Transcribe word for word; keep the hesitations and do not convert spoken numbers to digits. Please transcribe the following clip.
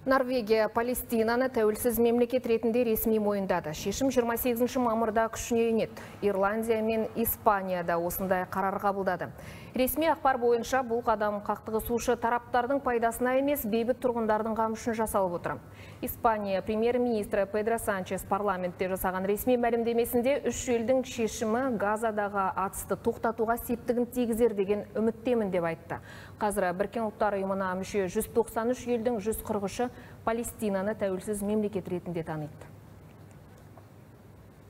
Норвегия Палестинаны тәуелсіз мемлекет ретінде ресми мойындады. Шешім жиырма сегізінші мамырда күшіне енеді. Ирландия мен Испания да осындай қарар қабылдады. Ресми ақпар бойынша бұл қадам қақтығысушы тараптардың пайдасына емес, бейбіт тұрғындардың қамы үшін жасалып отыр. Испания премьер-министрі Педро Санчес парламентте жасаған ресми мәлімдемесінде үш елдің шешімі Газадағы атысты тоқтатуға септігін тигізер деген үміттемін деп айтты. Қазір Біріккен ұлттар ұйымына мүше жүз тоқсан үш елдің жүз қырық үші Палестинаны тәуелсіз мемлекет ретінде таниды.